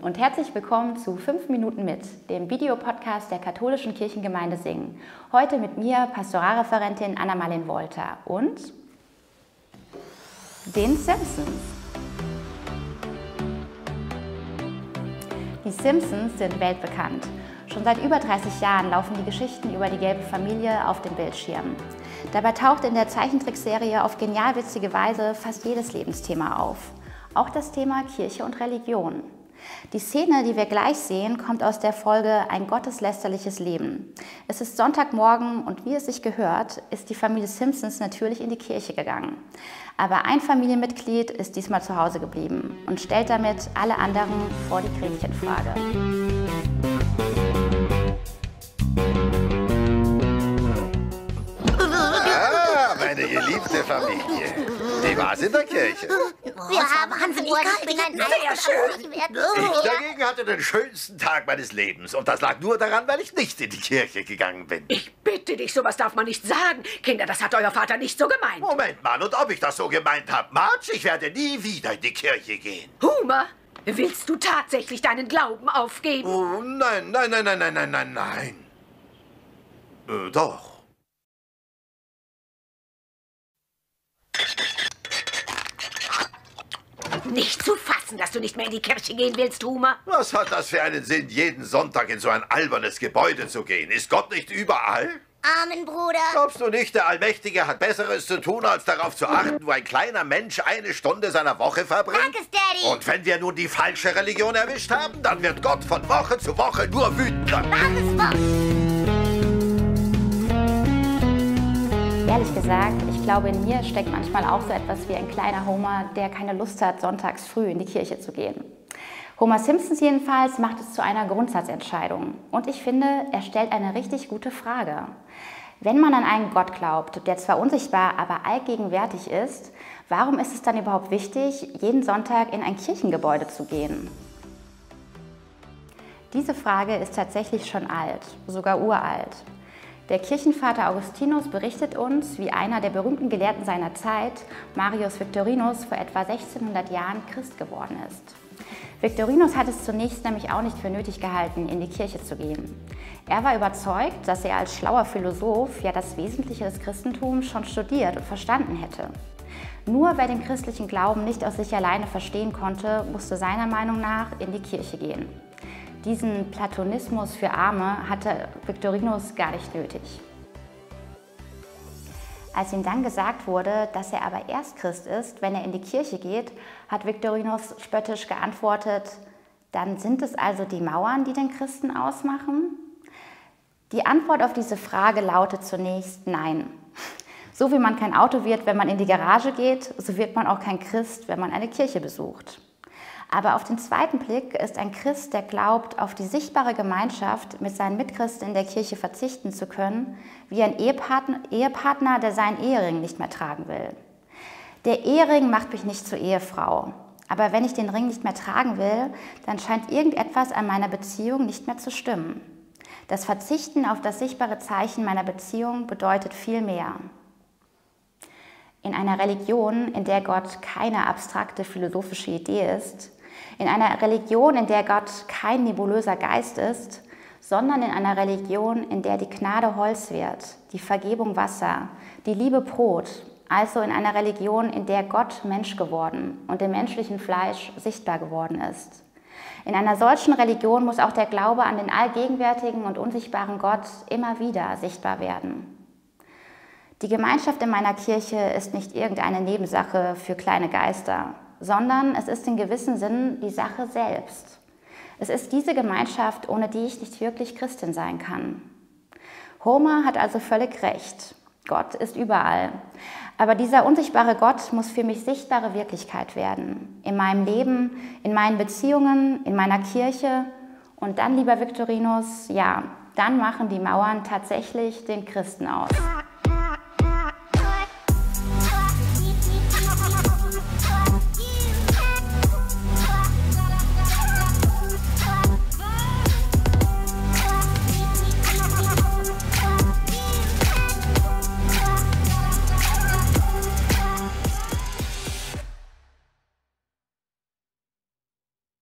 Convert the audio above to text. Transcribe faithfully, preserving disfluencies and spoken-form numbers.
und herzlich willkommen zu fünf Minuten mit, dem Videopodcast der katholischen Kirchengemeinde Singen. Heute mit mir, Pastoralreferentin Anna-Marleen Wolter und den Simpsons. Die Simpsons sind weltbekannt. Schon seit über dreißig Jahren laufen die Geschichten über die gelbe Familie auf dem Bildschirm. Dabei taucht in der Zeichentrickserie auf genial witzige Weise fast jedes Lebensthema auf. Auch das Thema Kirche und Religion. Die Szene, die wir gleich sehen, kommt aus der Folge Ein gotteslästerliches Leben. Es ist Sonntagmorgen und wie es sich gehört, ist die Familie Simpsons natürlich in die Kirche gegangen. Aber ein Familienmitglied ist diesmal zu Hause geblieben und stellt damit alle anderen vor die Gretchenfrage. Ah, meine geliebte Familie. Wie war's in der Kirche? Wir haben wahnsinnig gehalten. Sehr schön. Ich dagegen hatte den schönsten Tag meines Lebens. Und das lag nur daran, weil ich nicht in die Kirche gegangen bin. Ich bitte dich, sowas darf man nicht sagen. Kinder, das hat euer Vater nicht so gemeint. Moment mal, und ob ich das so gemeint habe? Marge, ich werde nie wieder in die Kirche gehen. Homer, willst du tatsächlich deinen Glauben aufgeben? Oh, nein, nein, nein, nein, nein, nein, nein, nein. Äh, doch. Nicht zu fassen, dass du nicht mehr in die Kirche gehen willst, Homer. Was hat das für einen Sinn, jeden Sonntag in so ein albernes Gebäude zu gehen? Ist Gott nicht überall? Amen, Bruder. Glaubst du nicht, der Allmächtige hat Besseres zu tun, als darauf zu achten, wo ein kleiner Mensch eine Stunde seiner Woche verbringt? Danke, Daddy. Und wenn wir nun die falsche Religion erwischt haben, dann wird Gott von Woche zu Woche nur wütender. Ehrlich gesagt, ich glaube, in mir steckt manchmal auch so etwas wie ein kleiner Homer, der keine Lust hat, sonntags früh in die Kirche zu gehen. Homer Simpsons jedenfalls macht es zu einer Grundsatzentscheidung. Und ich finde, er stellt eine richtig gute Frage. Wenn man an einen Gott glaubt, der zwar unsichtbar, aber allgegenwärtig ist, warum ist es dann überhaupt wichtig, jeden Sonntag in ein Kirchengebäude zu gehen? Diese Frage ist tatsächlich schon alt, sogar uralt. Der Kirchenvater Augustinus berichtet uns, wie einer der berühmten Gelehrten seiner Zeit, Marius Victorinus, vor etwa sechzehnhundert Jahren Christ geworden ist. Victorinus hat es zunächst nämlich auch nicht für nötig gehalten, in die Kirche zu gehen. Er war überzeugt, dass er als schlauer Philosoph ja das Wesentliche des Christentums schon studiert und verstanden hätte. Nur wer den christlichen Glauben nicht aus sich alleine verstehen konnte, musste seiner Meinung nach in die Kirche gehen. Diesen Platonismus für Arme hatte Victorinus gar nicht nötig. Als ihm dann gesagt wurde, dass er aber erst Christ ist, wenn er in die Kirche geht, hat Victorinus spöttisch geantwortet: Dann sind es also die Mauern, die den Christen ausmachen? Die Antwort auf diese Frage lautet zunächst nein. So wie man kein Auto wird, wenn man in die Garage geht, so wird man auch kein Christ, wenn man eine Kirche besucht. Aber auf den zweiten Blick ist ein Christ, der glaubt, auf die sichtbare Gemeinschaft mit seinen Mitchristen in der Kirche verzichten zu können, wie ein Ehepartner, Ehepartner, der seinen Ehering nicht mehr tragen will. Der Ehering macht mich nicht zur Ehefrau. Aber wenn ich den Ring nicht mehr tragen will, dann scheint irgendetwas an meiner Beziehung nicht mehr zu stimmen. Das Verzichten auf das sichtbare Zeichen meiner Beziehung bedeutet viel mehr. In einer Religion, in der Gott keine abstrakte philosophische Idee ist, in einer Religion, in der Gott kein nebulöser Geist ist, sondern in einer Religion, in der die Gnade Holz wird, die Vergebung Wasser, die Liebe Brot, also in einer Religion, in der Gott Mensch geworden und im menschlichen Fleisch sichtbar geworden ist. In einer solchen Religion muss auch der Glaube an den allgegenwärtigen und unsichtbaren Gott immer wieder sichtbar werden. Die Gemeinschaft in meiner Kirche ist nicht irgendeine Nebensache für kleine Geister, sondern es ist in gewissem Sinn die Sache selbst. Es ist diese Gemeinschaft, ohne die ich nicht wirklich Christin sein kann. Homer hat also völlig recht. Gott ist überall. Aber dieser unsichtbare Gott muss für mich sichtbare Wirklichkeit werden. In meinem Leben, in meinen Beziehungen, in meiner Kirche. Und dann, lieber Victorinus, ja, dann machen die Mauern tatsächlich den Christen aus.